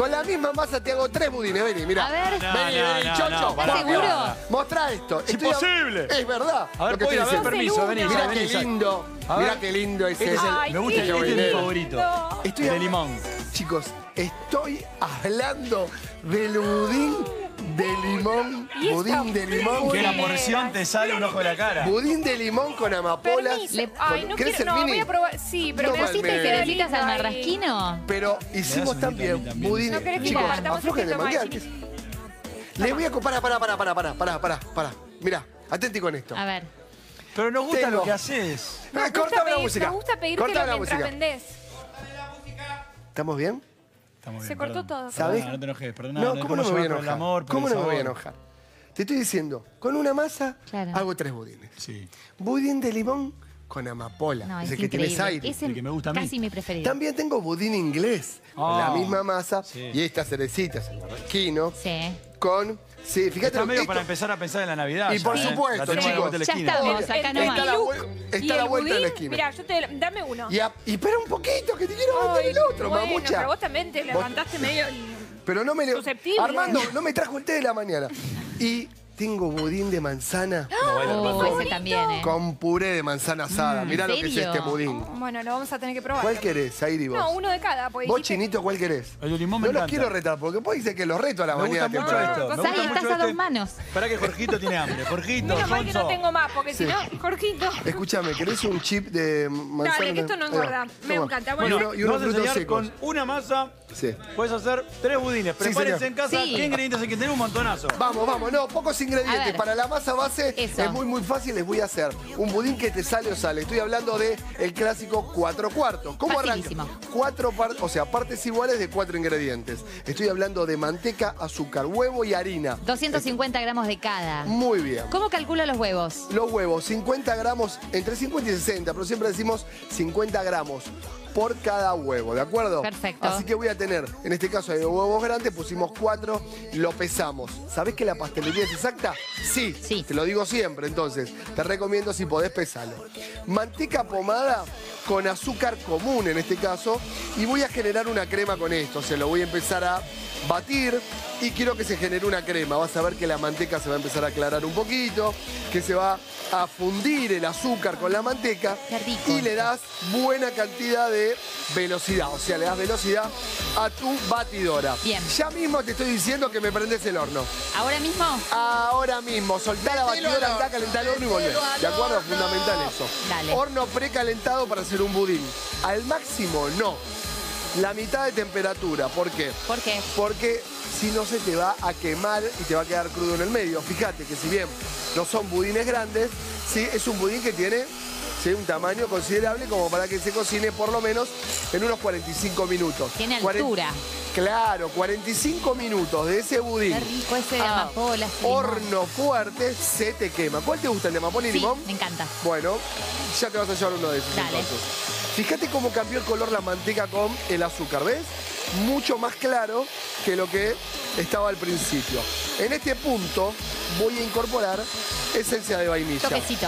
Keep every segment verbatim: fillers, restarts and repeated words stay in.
Con la misma masa te hago tres budines. Vení, mirá. A ver. No, Vení, no, vení, no, chocho. no, ¿Estás pará, seguro? pará. Mostrá esto. Es Estoy a- imposible. Es verdad. A ver, lo que Poira, estoy a ver, diciendo. permiso, vení. Mirá vení, qué Sal. lindo. A ver. Mirá qué lindo ese. Este es el, Ay, me gusta, qué este es mi lindo. favorito. Estoy El a- de limón. Chicos, estoy hablando del budín de limón. ¿Y esta Budín de limón. Que la Budín. porción te sale un ojo de la cara. Budín de limón con amapolas. Permiso. Le- Ay, no ¿Querés quiero, el no, mini? voy a probar. Sí, pero No, me mal, ¿Pusiste me- cerecitas al Ay. marrasquino? Pero hicimos un también poquito a mí también. budín. No querés que Chicos, compartamos aflojen de este manguear. tamaño. que- Les voy a... co- Pará, pará, pará, pará, pará, pará, pará, pará. Mirá, atenti con esto. A ver. Pero nos gusta Tengo. lo que haces. Ah, Nos gusta cortame la pedir- música. Nos gusta pedírtelo Cortame la mientras música. vendés. ¿Estamos bien? Estamos Se bien, cortó perdón. todo. ¿Sabés? Perdona, no te enojes, perdona. No, nos ¿cómo no me dejamos voy a llevar por enojar? el amor, por ¿Cómo el no me voy a sabor. enojar? Te estoy diciendo, con una masa Claro. hago tres budines. Sí. Budín de limón con amapola. No, es es el que tienes increíble. aire. Ese El que me gusta a mí. casi mi preferido. También tengo budín inglés, con la Oh, misma masa sí. y estas cerecitas, el marrasquino, Sí. con... Sí, fíjate Está lo medio esto- para empezar a pensar en la Navidad. Y ya, por ¿eh? supuesto, La tenemos a la chicos. vuelta de la Ya esquina. estamos, El- acá el- nomás. Está la, look vue- y está la el vuelta de la budín, esquina. Mirá, yo te... Dame uno. Y, a- y espera un poquito, que te quiero vender Ay, el otro, bueno, mamucha. pero vos también te levantaste medio... Pero no me le... susceptible. Armando, no me trajo el té de la mañana. Y tengo budín de manzana Oh, ese también, ¿eh? con puré de manzana asada. Mm, Mirá lo que es ¿serio? este budín. Bueno, lo vamos a tener que probar. ¿Cuál querés, Airi, vos? No, uno de cada. Porque Vos, dijiste- Chinito, ¿cuál querés? El de limón me No los encanta. quiero retar, porque puede decir que los reto a la Me gusta mañana mucho temprano. esto. Me Cosa- gusta Ahí estás mucho a dos este- manos. Pará que Jorgito tiene hambre. Jorgito, Menos mal que no Sonso. tengo más, porque si Sí. no, Jorgito... Escúchame, ¿querés un chip de manzana? Dale, que esto no Ahí va. engorda. Me Toma. encanta. Y Bueno, uno- y Nos unos vas a frutos enseñar secos. con una masa. Sí. Puedes hacer tres budines. Prepárense señor. en casa. Sí. ¿Qué ingredientes hay que tener? Un montonazo. Vamos, vamos, no, pocos A ingredientes. ver. Para la masa base Eso. es muy, muy fácil. Les voy a hacer un budín que te sale o sale. Estoy hablando de el clásico cuatro cuartos. ¿Cómo arranca? Facilísimo. Cuatro partes, o sea, partes iguales de cuatro ingredientes. Estoy hablando de manteca, azúcar, huevo y harina. doscientos cincuenta gramos de cada. Muy bien. ¿Cómo calculo los huevos? Los huevos, cincuenta gramos, entre cincuenta y sesenta, pero siempre decimos cincuenta gramos por cada huevo, ¿de acuerdo? Perfecto. Así que voy a tener, en este caso hay huevos grandes, pusimos cuatro, lo pesamos. ¿Sabés que la pastelería es exacta? Sí, Sí. te lo digo siempre, entonces te recomiendo si podés pesarlo. Manteca pomada con azúcar común en este caso y voy a generar una crema con esto, o sea, lo voy a empezar a batir y quiero que se genere una crema. Vas a ver que la manteca se va a empezar a aclarar un poquito, que se va a fundir el azúcar con la manteca Qué rico y le esto. das buena cantidad de velocidad, o sea, le das velocidad a tu batidora. Bien. Ya mismo te estoy diciendo que me prendes el horno. ¿Ahora mismo? Ahora mismo, soltá la batidora, andá a calentar el horno y volvé. ¿De acuerdo? Fundamental eso. Dale. Horno precalentado para hacer un budín. Al máximo, no. La mitad de temperatura. ¿Por qué? ¿Por qué? Porque si no se te va a quemar y te va a quedar crudo en el medio. Fíjate que si bien no son budines grandes, sí es un budín que tiene sí, un tamaño considerable como para que se cocine por lo menos en unos cuarenta y cinco minutos. Tiene Cuaren- altura. Claro, cuarenta y cinco minutos de ese budín. Qué rico ese de a amapola, ese limón. horno fuerte, se te quema. ¿Cuál te gusta, el de amapola y Sí, limón? me encanta. Bueno, ya te vas a llevar uno de esos. Dale. Entonces. Fíjate cómo cambió el color la manteca con el azúcar, ¿ves? Mucho más claro que lo que estaba al principio. En este punto voy a incorporar esencia de vainilla. Toquecito.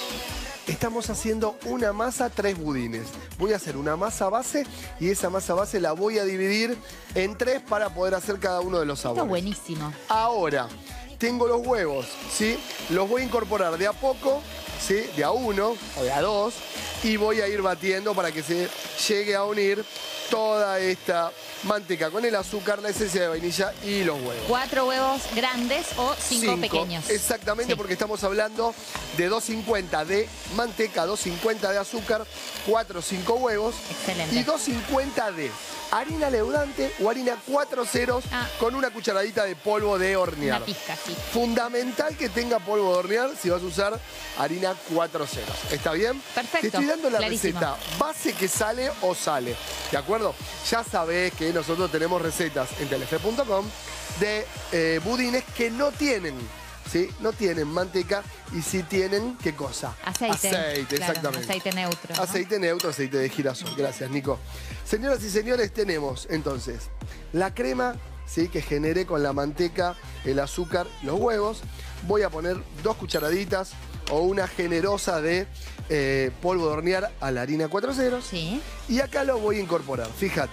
Estamos haciendo una masa, tres budines. Voy a hacer una masa base y esa masa base la voy a dividir en tres para poder hacer cada uno de los sabores. Está buenísimo. Ahora, tengo los huevos, ¿sí? Los voy a incorporar de a poco, ¿sí? De a uno o de a dos. Y voy a ir batiendo para que se llegue a unir toda esta manteca con el azúcar, la esencia de vainilla y los huevos. Cuatro huevos grandes o cinco, pequeños. Exactamente, Sí. porque estamos hablando de doscientos cincuenta de manteca, doscientos cincuenta de azúcar, cuatro o cinco huevos. Excelente. Y doscientos cincuenta de harina leudante o harina cuatro ceros Ah. con una cucharadita de polvo de hornear. Una pizca, sí. Fundamental que tenga polvo de hornear si vas a usar harina cuatro ceros. ¿Está bien? Perfecto, Te estoy dando la clarísimo. receta base que sale o sale. ¿De acuerdo? Ya sabés que nosotros tenemos recetas en telefe punto com de eh, budines que no tienen, ¿sí? No tienen manteca y sí tienen, ¿qué cosa? Aceite. Aceite, Claro, exactamente. aceite neutro, ¿no? Aceite neutro, aceite de girasol. Gracias, Nico. Señoras y señores, tenemos entonces la crema, ¿sí? Que generé con la manteca, el azúcar, los huevos. Voy a poner dos cucharaditas o una generosa de eh, polvo de hornear a la harina cuatro ceros. Sí. Y acá lo voy a incorporar. Fíjate,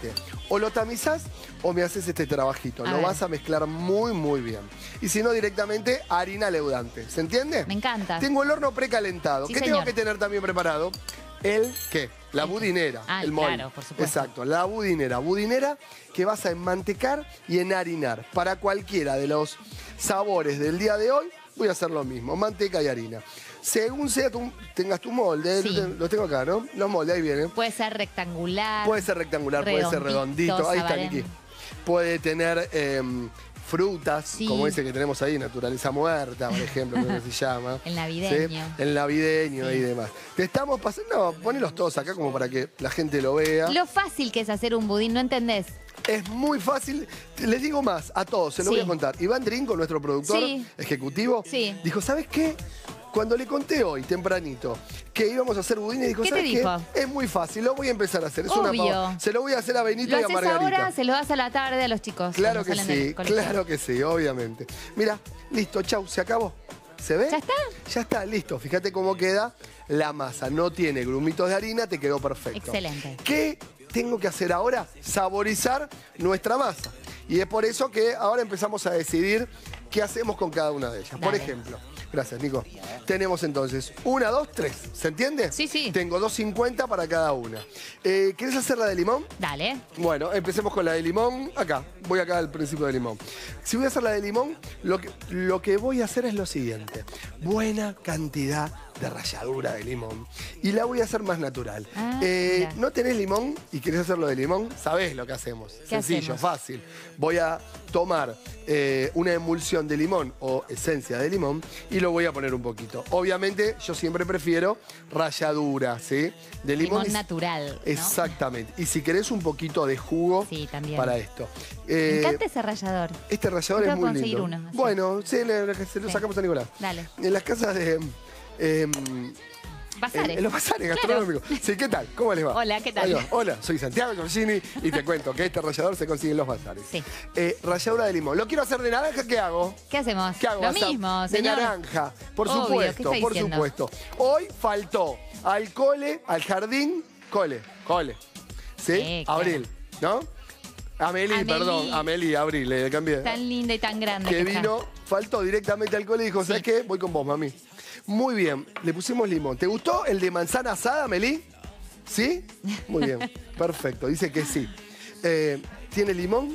o lo tamizás o me haces este trabajito. A lo ver. vas a mezclar muy, muy bien. Y si no, directamente harina leudante. ¿Se entiende? Me encanta. Tengo el horno precalentado. Sí, ¿Qué señor. tengo que tener también preparado? El, ¿qué? La budinera. Ah, el molde. claro, por supuesto. Exacto, la budinera. Budinera que vas a enmantecar y enharinar. Para cualquiera de los sabores del día de hoy, voy a hacer lo mismo. Manteca y harina. Según sea tu, tengas tu molde, Sí. los tengo acá, ¿no? Los moldes, ahí vienen. Puede ser rectangular. Puede ser rectangular, puede ser redondito, redondito. Ahí está, sabarén. Niki. Puede tener eh, frutas, Sí. como ese que tenemos ahí, naturaleza muerta, por ejemplo, creo que se llama. El navideño. ¿Sí? El navideño Sí. y demás. Te estamos pasando, no, ponelos todos acá como para que la gente lo vea. Lo fácil que es hacer un budín, ¿no entendés? Es muy fácil. Les digo más, a todos, se lo Sí. voy a contar. Iván Drinco, nuestro productor Sí. ejecutivo, Sí. dijo, ¿sabes qué? Cuando le conté hoy, tempranito, que íbamos a hacer budines, dijo, ¿Qué te ¿sabes dijo? qué? Es muy fácil, lo voy a empezar a hacer. Es una Obvio. pava- Se lo voy a hacer a Benito Lo y a haces Margarita. ahora, se lo das a la tarde a los chicos. Claro cuando que salen del sí, colegio. claro que sí, obviamente. Mira, listo, chau, se acabó. ¿Se ve? ¿Ya está? Ya está, listo. Fíjate cómo queda la masa. No tiene grumitos de harina, te quedó perfecto. Excelente. ¿Qué tengo que hacer ahora? Saborizar nuestra masa. Y es por eso que ahora empezamos a decidir qué hacemos con cada una de ellas. Por Dale. ejemplo, gracias, Nico. Tenemos entonces una, dos, tres. ¿Se entiende? Sí, sí. Tengo dos cincuenta para cada una. Eh, ¿Querés hacer la de limón? Dale. Bueno, empecemos con la de limón. Acá, voy acá al principio de limón. Si voy a hacer la de limón, lo que, lo que voy a hacer es lo siguiente. Buena cantidad de ralladura de limón. Y la voy a hacer más natural. Ah, Eh, mira. ¿No tenés limón y querés hacerlo de limón? Sabés lo que hacemos. Sencillo, hacemos? fácil. Voy a tomar eh, una emulsión de limón o esencia de limón y lo voy a poner un poquito. Obviamente, yo siempre prefiero ralladura, ¿sí? De limón. Limón y- natural, ¿no? Exactamente. Y si querés un poquito de jugo Sí, también. para esto. Me Eh, encanta ese rallador. este rallador Tengo es que muy conseguir lindo. uno, así. Bueno, sí, le- le- se lo Sí. sacamos a Nicolás. Dale. En las casas de... em, Bazares. en, en los bazares Claro. gastronómicos. Sí, ¿qué tal? ¿Cómo les va? Hola, ¿qué tal? Ahí va. Hola, soy Santiago Giorgini y te cuento que este rallador se consigue en los bazares. Sí. Eh, ralladura de limón. ¿Lo quiero hacer de naranja? ¿Qué hago? ¿Qué hacemos? ¿Qué hago? Lo Hasta mismo, de señor. naranja. Por Obvio, ¿qué supuesto, está por diciendo? supuesto. Hoy faltó al cole, al jardín, cole, cole. ¿Sí? Sí, claro. Abril, ¿no? Amelie, Amelie. perdón, Amelie, Abril, le cambié. Tan linda y tan grande. Que que está. vino, faltó directamente al cole y dijo, ¿sabes Sí. qué? Voy con vos, mami. Muy bien, le pusimos limón. ¿Te gustó el de manzana asada, Amelie? ¿Sí? Muy bien, perfecto, dice que sí. Eh, ¿Tiene limón?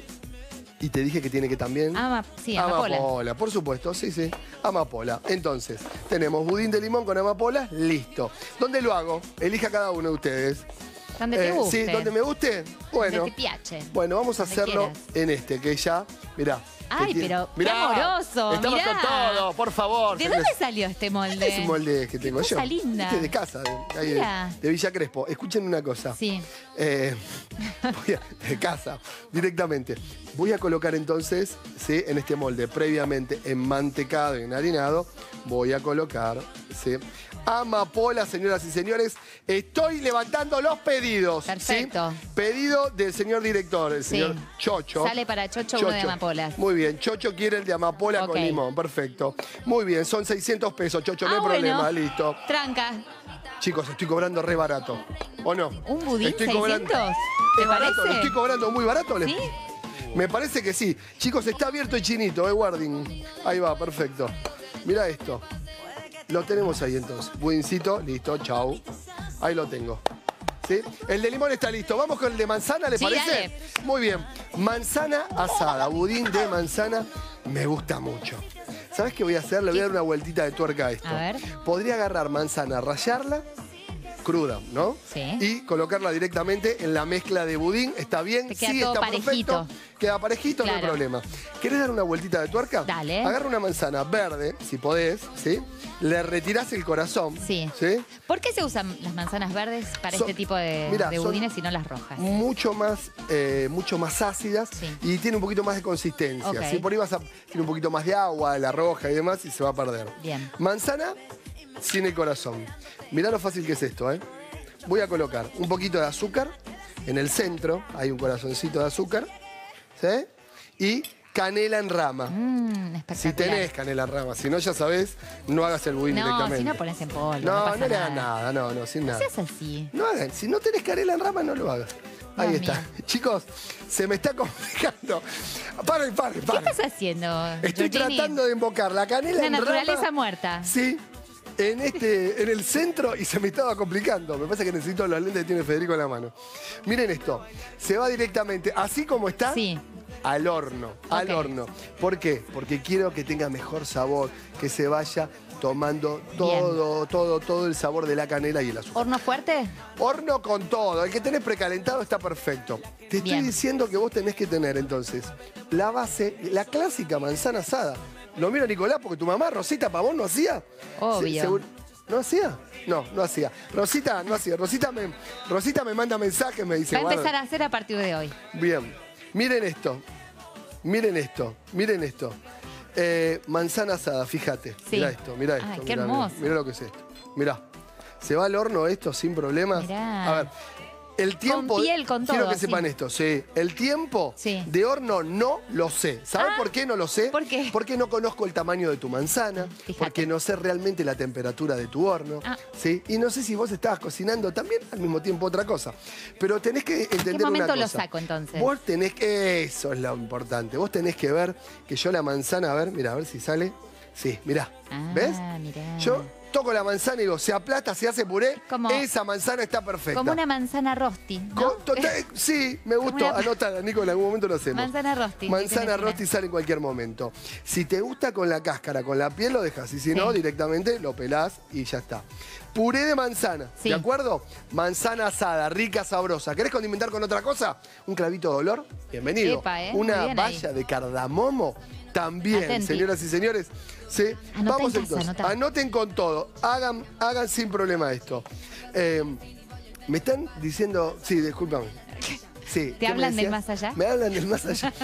Y te dije que tiene que también... Ama, sí, amapola. Amapola, por supuesto, sí, sí. Amapola. Entonces, tenemos budín de limón con amapola, listo. ¿Dónde lo hago? Elija cada uno de ustedes. Donde te Eh, guste. Sí, donde me guste. Bueno. Donde te piache. Bueno, vamos a Donde hacerlo quieras. en este, que ya, mirá. Ay, que tiene- pero qué Mirá, amoroso, Estamos mirá. con todo, por favor. ¿De señores. dónde salió este molde? Es un molde que Qué tengo yo. cosa linda. Este es de casa, de, ahí de- Mira. de Villa Crespo. Escuchen una cosa. Sí. Eh, voy a- de casa, directamente. Voy a colocar entonces, ¿sí? En este molde previamente enmantecado y enharinado, voy a colocar, ¿sí? Amapola, señoras y señores. Estoy levantando los pedidos. ¿sí? Perfecto. Pedido del señor director, el Sí. señor Chocho. Sale para Chocho uno de amapolas. Muy bien, Chocho quiere el de amapola Ok. con limón, perfecto. Muy bien, son seiscientos pesos, Chocho, no Ah, hay problema, bueno. listo. Tranca. Chicos, estoy cobrando re barato. ¿O no? ¿Un budín Estoy seiscientos? ¿Te ¿Es barato? parece? ¿Lo estoy cobrando muy barato? ¿Les- ¿Sí? Me parece que sí. Chicos, está abierto y chinito, eh, guarding. Ahí va, perfecto. Mira esto. Lo tenemos ahí entonces. Budincito, listo, chau. Ahí lo tengo. ¿Sí? El de limón está listo. Vamos con el de manzana, ¿les Sí, parece? dale. Muy bien. Manzana asada, budín de manzana, me gusta mucho. ¿Sabes qué voy a hacer? Le voy a dar una vueltita de tuerca a esto. A ver. Podría agarrar manzana, rallarla, cruda, ¿no? Sí. Y colocarla directamente en la mezcla de budín. ¿Está bien? Te queda Sí, todo está parejito. perfecto. Queda parejito, no hay Claro. problema. ¿Querés dar una vueltita de tuerca? Dale. Agarra una manzana verde, si podés, ¿sí? Le retirás el corazón. Sí. ¿Sí? ¿Por qué se usan las manzanas verdes para Son- este tipo de, Mirá, de son budines y no las rojas? Mucho más, eh, mucho más ácidas Sí. y tiene un poquito más de consistencia. Ok. ¿sí? Por ahí vas a tiene un poquito más de agua, la roja y demás, y se va a perder. Bien. Manzana sin el corazón. Mirá lo fácil que es esto, ¿eh? Voy a colocar un poquito de azúcar en el centro, hay un corazoncito de azúcar, ¿sí? Y canela en rama. Mmm, espectacular. Si tenés canela en rama, si no, ya sabés, no hagas el budín No, directamente. si no pones en polvo. No, No, pasa no le hagas nada. nada, no, no, sin No nada. seas así. No hagan, si no tenés canela en rama, no lo hagas. Ahí Dios está. mío. Chicos, se me está complicando. Paren, paren, ¿Qué paren. estás haciendo, Estoy Giorgini? tratando de invocar la canela Una en naturaleza rama. muerta. Sí, en, este, en el centro y se me estaba complicando. Me parece que necesito los lentes que tiene Federico en la mano. Miren esto, se va directamente, así como está, Sí. al horno, al Ok. horno. ¿Por qué? Porque quiero que tenga mejor sabor, que se vaya tomando todo, todo, todo el sabor de la canela y el azúcar. ¿Horno fuerte? Horno con todo, el que tenés precalentado está perfecto. Te estoy Bien. diciendo que vos tenés que tener entonces la base, la clásica manzana asada. Lo miro Nicolás porque tu mamá, Rosita Pavón, no hacía. Obvio. Sí, seguro- ¿No hacía? No, no hacía. Rosita no hacía. Rosita me, Rosita me manda mensajes, me dice. Va a "Guarda". empezar a hacer a partir de hoy. Bien, miren esto, miren esto, miren esto. Eh, manzana asada, fíjate. Sí. Mirá esto, mirá esto. Ay, qué mirá, hermoso. Mirá, mirá lo que es esto. Mirá. Se va al horno esto sin problemas. Mirá. A ver, el tiempo... piel, con Quiero todo, que así. sepan esto, sí. El tiempo Sí. de horno no lo sé. ¿Sabes Ah, por qué no lo sé? ¿por qué? Porque no conozco el tamaño de tu manzana, Fíjate. porque no sé realmente la temperatura de tu horno, Ah. ¿sí? Y no sé si vos estabas cocinando también al mismo tiempo otra cosa. Pero tenés que entender una momento cosa. lo saco, entonces? Vos tenés que... Eso es lo importante. Vos tenés que ver que yo la manzana, a ver, mira, a ver si sale. Sí, mirá. Ah, ¿Ves? mirá. Yo toco la manzana y digo, se aplasta, se hace puré, Como- esa manzana está perfecta. Como una manzana rosti, ¿no? Con- total- sí, me Como gustó. una- Anótala, Nico, en algún momento lo hacemos. Manzana rosti. Manzana sí, rosti sale en cualquier momento. Si te gusta con la cáscara, con la piel lo dejas. Y si no, Sí. directamente lo pelás y ya está. Puré de manzana, Sí. ¿de acuerdo? Manzana asada, rica, sabrosa. ¿Querés condimentar con otra cosa? ¿Un clavito de olor? Bienvenido. Epa, ¿eh? Muy Una bien ahí. valla de cardamomo. También, Atenti. señoras y señores. Sí. Anota Vamos en casa, entonces. anota. Anoten con todo. Hagan, hagan sin problema esto. Eh, me están diciendo. Sí, discúlpame. Sí, ¿qué me hablan del decías? más allá? Me hablan del más allá.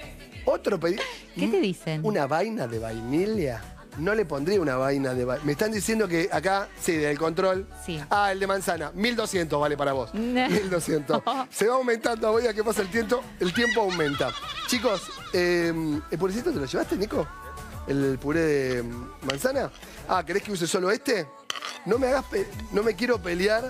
Otro pedido. ¿Qué te dicen? ¿Una vaina de vainilla? No le pondría una vaina de vainilla. Me están diciendo que acá, sí, del control. Sí. Ah, el de manzana. mil doscientos vale para vos. mil doscientos. Se va aumentando a medida que pasa el tiempo. El tiempo aumenta. Chicos, eh, ¿el purecito te lo llevaste, Nico? ¿El puré de manzana? Ah, ¿querés que use solo este? No me hagas... pe- no me quiero pelear.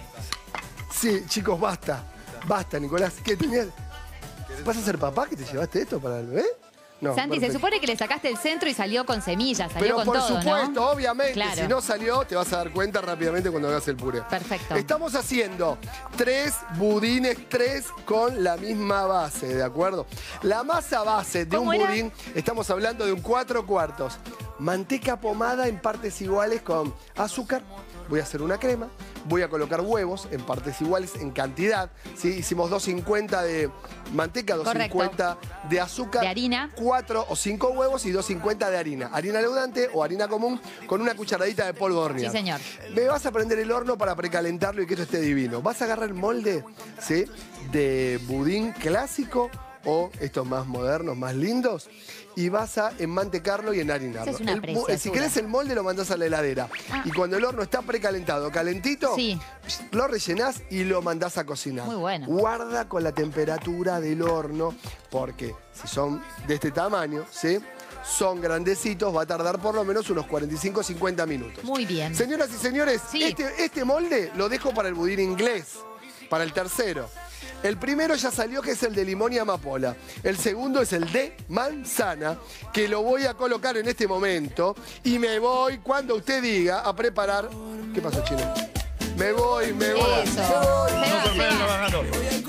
Sí, chicos, basta. Basta, Nicolás. ¿Qué tenías? ¿Vas a ser papá que te llevaste esto para el bebé? No, Santi, se perfecto. supone que le sacaste el centro y salió con semillas, salió Pero con por todo, supuesto, ¿no? obviamente, Claro. si no salió, te vas a dar cuenta rápidamente cuando hagas el puré. Perfecto. Estamos haciendo tres budines, tres con la misma base, ¿de acuerdo? La masa base de un ¿Cómo era? budín, estamos hablando de un cuatro cuartos. Manteca pomada en partes iguales con azúcar. Voy a hacer una crema. Voy a colocar huevos en partes iguales en cantidad. ¿Sí? Hicimos doscientos cincuenta de manteca, doscientos cincuenta de azúcar. De harina. Cuatro o cinco huevos y doscientos cincuenta de harina. Harina leudante o harina común con una cucharadita de polvo de hornear. Sí, señor. Me vas a prender el horno para precalentarlo y que esto esté divino. Vas a agarrar el molde, ¿sí? De budín clásico o estos más modernos, más lindos, y vas a enmantecarlo y enharinarlo. Esa es una El bu- preciosura. si querés el molde lo mandás a la heladera. Ah. Y cuando el horno está precalentado, calentito, Sí. lo rellenás y lo mandás a cocinar. Muy bueno. Guarda con la temperatura del horno, porque si son de este tamaño, ¿sí? Son grandecitos, va a tardar por lo menos unos cuarenta y cinco a cincuenta minutos. Muy bien. Señoras y señores, Sí. este, este molde lo dejo para el budín inglés, para el tercero. El primero ya salió, que es el de limón y amapola. El segundo es el de manzana, que lo voy a colocar en este momento. Y me voy, cuando usted diga, a preparar... ¿Qué pasó, Chino? Me voy, me voy, Eso. me voy. Se va, se va. Trabajando.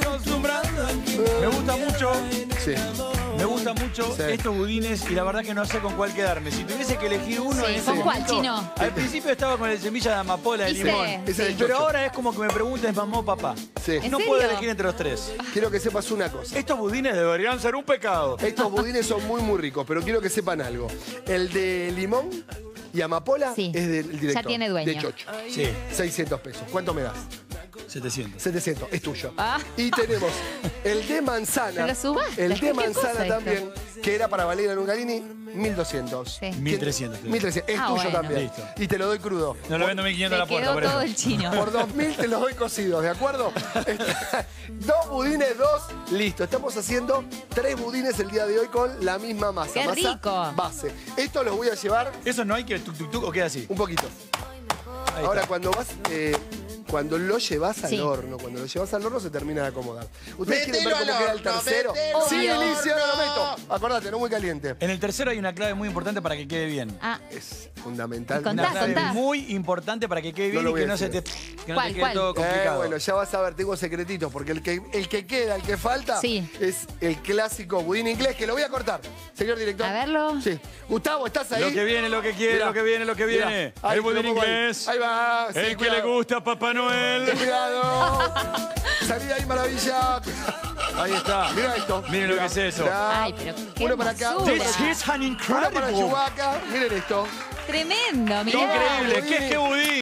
Me gusta mucho, Sí. me gusta mucho Sí. estos budines y la verdad que no sé con cuál quedarme. Si tuviese que elegir uno Sí, en ese ¿con cuál, momento, Chino? al principio estaba con el semilla de amapola de Y limón. sé, Ese es el Pero chocho. ahora es como que me preguntes mamá o papá. Sí. ¿En No serio? puedo elegir entre los tres. Quiero que sepas una cosa. Estos budines deberían ser un pecado. Estos budines son muy, muy ricos, pero quiero que sepan algo. El de limón y amapola Sí. es del director. Ya tiene dueño. De Chocho. Sí, seiscientos pesos. ¿Cuánto me das? setecientos. setecientos, es tuyo. Ah. Y tenemos el de manzana. Pero subasta, El ¿qué de cosa manzana esto? también, que era para Valeria Lungarini, mil doscientos. Sí. mil trescientos. mil trescientos. Es Ah, tuyo bueno. también. Listo. Y te lo doy crudo. No lo vendo mil quinientos a Se la puerta, quedó por eso. todo el chino. Por dos mil te los doy cocidos, ¿de acuerdo? Está- dos budines, dos, listo. Estamos haciendo tres budines el día de hoy con la misma masa. ¡Qué masa rico! Base. Esto los voy a llevar ¿Eso no hay que tuk tuk tuk o queda así? un poquito. Ahí Ahora, está. cuando vas... eh, cuando lo llevas al Sí. horno, cuando lo llevas al horno se termina de acomodar. ¿Ustedes quieren ver Mételo cómo al queda el horno, tercero? mételo Sí, al Inicio, ahora lo horno. meto. Acordate, no muy caliente. En el tercero hay una clave muy importante para que quede bien. Ah, Es fundamental. Contá, Una clave contá. muy importante para que quede bien No lo y voy que a no se te, decir. que no ¿Cuál, te quede cuál? todo Eh, complicado. bueno, ya vas a ver, tengo secretitos, porque el que, el que queda, el que falta, Sí. es el clásico budín inglés, que lo voy a cortar. Señor director. A verlo. Sí. Gustavo, ¿estás ahí? Lo que viene, lo que quiere, Mirá. lo que viene, lo que Mirá. viene. Ahí El budín lo pongo ahí. inglés. Ahí va. sí, El que cuidado. le gusta a Papá Noel. Cuidado. Salí ahí, maravilla. Ahí está. Mira esto. Miren lo Mirá. que es eso. Mirá. Ay, pero qué Uno para acá. hermosura. This is an Uno para incredible. Chewbacca. Miren esto. Tremendo, mirá. Increíble. ¿Qué es que budín?